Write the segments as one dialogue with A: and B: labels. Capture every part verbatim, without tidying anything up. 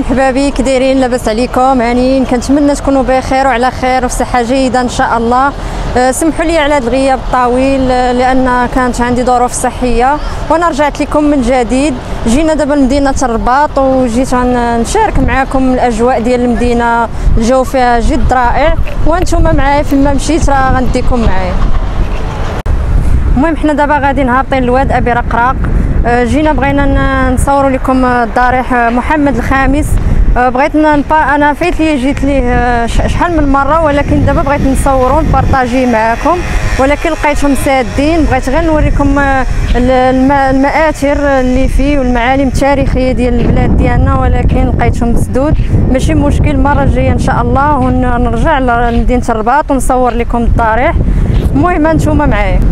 A: حبابي كي دايرين؟ لاباس عليكم؟ هانيين؟ كنتمنى تكونوا بخير وعلى خير وفي صحه جيده ان شاء الله. أه سمحوا لي على هذا الغياب الطويل أه لان كانت عندي ظروف صحيه وانا رجعت لكم من جديد. جينا دابا لمدينه الرباط وجيت نشارك معكم الاجواء ديال المدينه. الجو فيها جد رائع وانتم معايا فيما مشيت راه غنديكم معايا. المهم حنا دابا غادي هابطين لواد ابي رقراق. أه جينا بغينا نصوروا لكم الضريح محمد الخامس. بغيت انا فايت لي جيت ليه شحال من مره ولكن دابا بغيت نصوروا نبارطاجي معكم ولكن لقيتهم سادين. بغيت غير نوريكم المآثر اللي فيه والمعالم التاريخيه ديال البلاد ديالنا ولكن لقيتهم مسدود. ماشي مشكل، المره الجايه ان شاء الله ونرجع لمدينه الرباط ونصور لكم الضريح. المهم انتم معايا.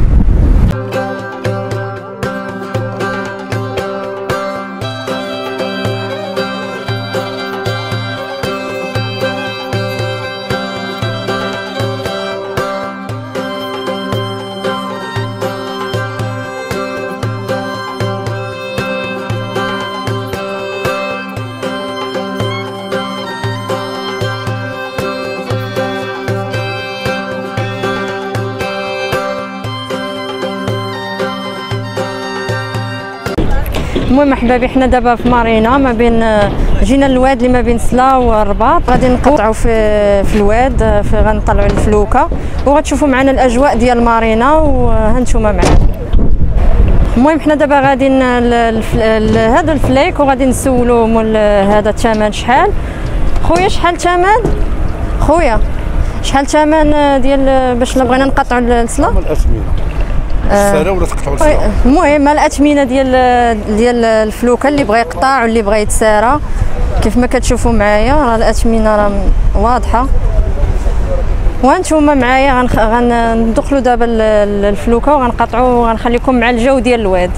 A: المهم احبابي حنا دابا في مارينا ما بين جينا الواد اللي ما بين سلا والرباط. غادي نقطعوا في في الواد في غنطلعوا الفلوكه وغتشوفوا معنا الاجواء ديال مارينا وهانتوما معنا. المهم حنا دابا غادي لهذا الفليك وغادي نسولوا مول هذا الثمن شحال. خويا شحال الثمن؟ خويا شحال الثمن ديال باش بغينا نقطعوا السلا؟
B: الساره ولا تقطعوا الساره؟
A: المهم الاثمنه ديال ديال الفلوكه اللي بغى يقطع واللي بغى يتسارى كيف ما كتشوفوا معايا راه الاثمنه راه واضحه وانتم معايا. غندخلوا دابا الفلوكه وغنقطعوا وغنخليكم مع الجو ديال الواد.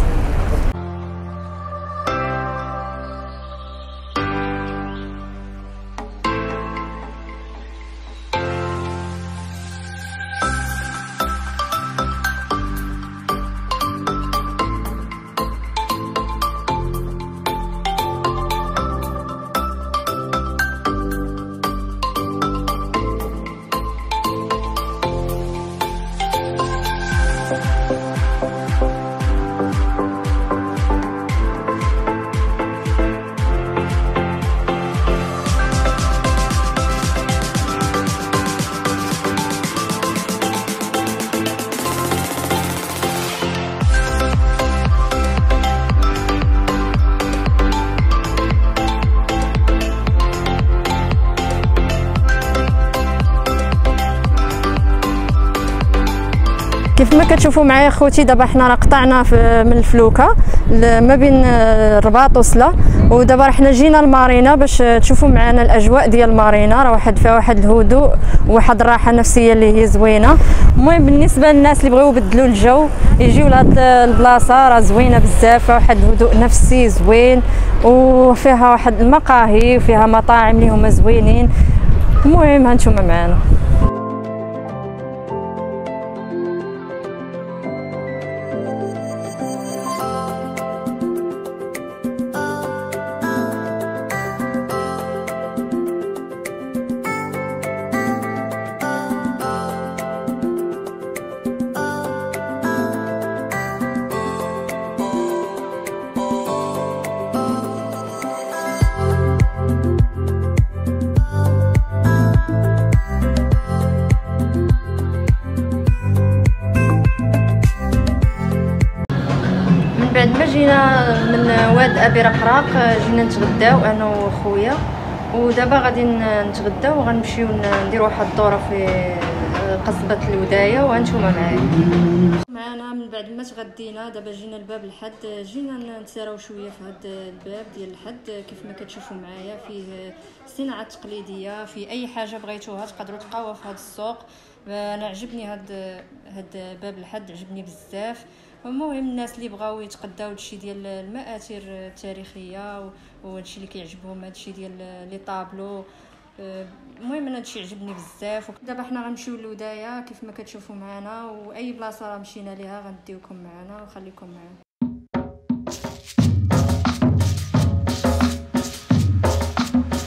A: كيف ما كتشوفوا معايا خوتي دابا حنا راه قطعنا من الفلوكه ما بين الرباط وسلا ودابا راه حنا جينا لمارينا باش تشوفوا معنا الاجواء ديال مارينا. راه واحد فيها واحد الهدوء وواحد الراحه نفسيه اللي هي زوينه. المهم بالنسبه للناس اللي بغيو يبدلوا الجو يجيو لهاد البلاصه راه زوينه بزاف. واحد الهدوء نفسي زوين وفيها واحد المقاهي وفيها مطاعم اللي هما زوينين. المهم هانتوما معنا. بعد ما جينا من واد ابي رقراق جينا نتغداو انا وخويا ودابا غادي نتغداو وغنمشيو نديرو واحد الدوره في قصبه الودايه وانتوما معايا. معنا من بعد ما تغدينا دابا جينا لباب الحد. جينا نتساراو شويه في هذا الباب ديال الحد. كيف ما كتشوفوا معايا فيه صناعه تقليديه. في اي حاجه بغيتوها تقدروا تلقاوها في هذا السوق. انا عجبني هذا هذا باب الحد عجبني بزاف. المهم الناس اللي بغاو يتقداو هادشي ديال المآثر التاريخيه وهادشي اللي كيعجبهم هادشي ديال لي طابلو. المهم انا هادشي عجبني بزاف. دابا حنا غنمشيو للودايه كيف ما كتشوفوا معنا واي بلاصه راه مشينا ليها غنديوكم معنا وخليكم معنا.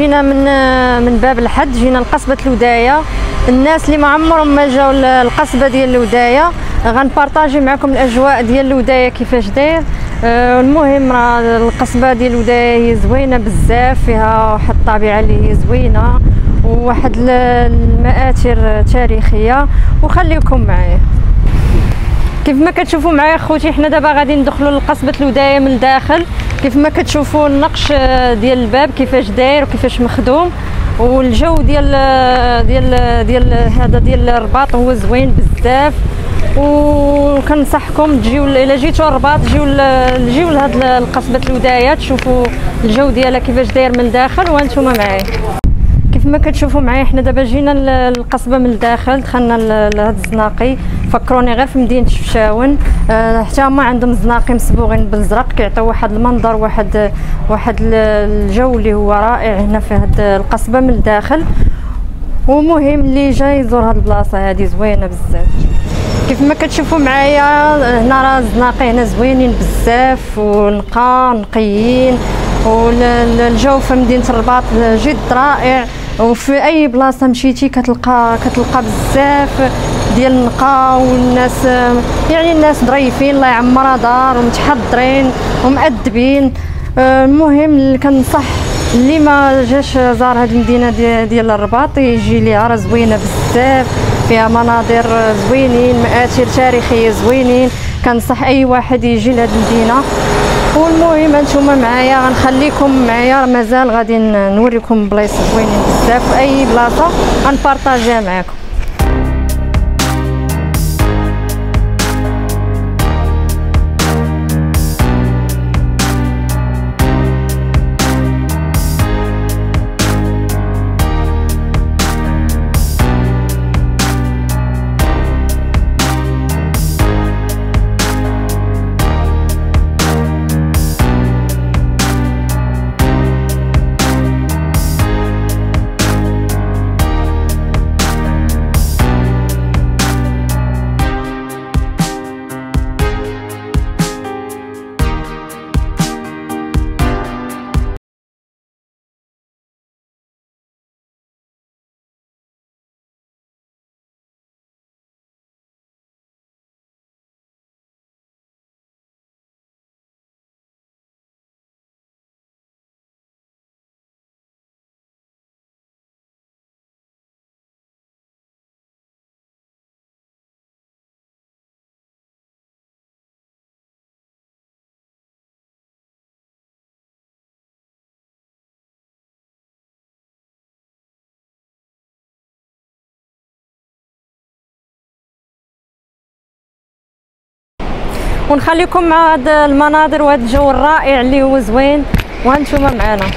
A: جينا من من باب الحد، جينا لقصبه الودايه. الناس اللي ما عمرهم ما جاوا القصبه ديال الودايه غنبارطاجي معكم الاجواء ديال الودايه كيفاش داير. المهم راه القصبه ديال الودايه هي زوينه بزاف، فيها واحد الطبيعه اللي هي زوينه وواحد المآثر تاريخيه. وخليكم معايا كيف ما كتشوفوا معايا خوتي. حنا دابا غادي ندخلوا لقصبه الودايه من الداخل. كيف ما كتشوفوا النقش ديال الباب كيفاش داير وكيفاش مخدوم، والجو ديال ديال ديال هذا ديال الرباط هو زوين بزاف. وكنصحكم تجيو الا جيتوا الرباط جيو جيو لهاد القصبه الودايه تشوفوا الجو ديالها كيفاش داير من الداخل وانتم معايا. كيف ما كتشوفوا معايا حنا دابا جينا للقصبه من الداخل، دخلنا لهاد الزناقي. فكروني غير في مدينه شفشاون، أه حتى هما عندهم زناقي مصبوغين بالزرق كيعطيو واحد المنظر، واحد واحد الجو اللي هو رائع هنا في هاد القصبه من الداخل. ومهم اللي جاي يزور هاد البلاصه هادي زوينه بزاف. كيف ما كتشوفوا معايا هنا راه الزناقي هنا زوينين بزاف ونقا نقيين، والجو في مدينه الرباط جد رائع. وفي اي بلاصه مشيتي كتلقى كتلقى بزاف ديال النقا، والناس يعني الناس ظريفين الله يعمرها دار ومتحضرين ومؤدبين. المهم كنصح اللي ما جاش زار هذه المدينه ديال الرباط يجي ليها، راه زوينه بزاف، فيها مناظر زوينين، مآثر تاريخيه زوينين. كنصح اي واحد يجي لهذه المدينه. والمهم انتم معايا غنخليكم معايا، مازال غادي نوريكم بلايص زوينين بزاف، في اي بلاصه غنبارطاجيها معاكم. ونخليكم مع هاد المناظر وهذا الجو الرائع اللي هو زوين وانتم معنا.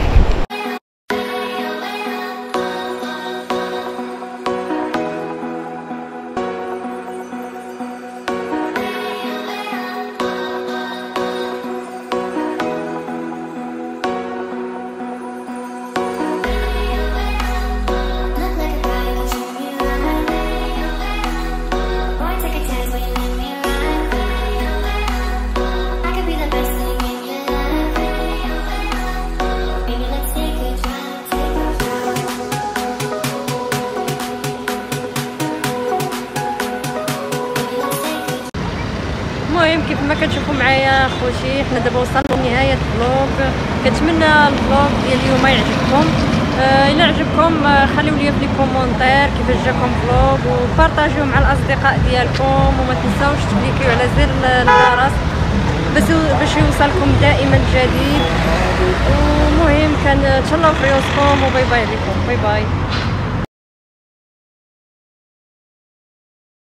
A: المهم كيف ما كتشوفوا معايا خوتي حنا دابا وصلنا لنهايه الفلوق. كنتمنى الفلوق ديال اليوم يعجبكم. آه الا عجبكم آه خليو لي في لي كومونتير كيفاش جاكم فلوق، وبارطاجيو مع الاصدقاء ديالكم، وما تنساوش تكليكيو على زر الجرس باش باش يوصلكم دائما جديد. ومهم كان تهلاو في ريوسكم، وباي باي لكم. باي باي.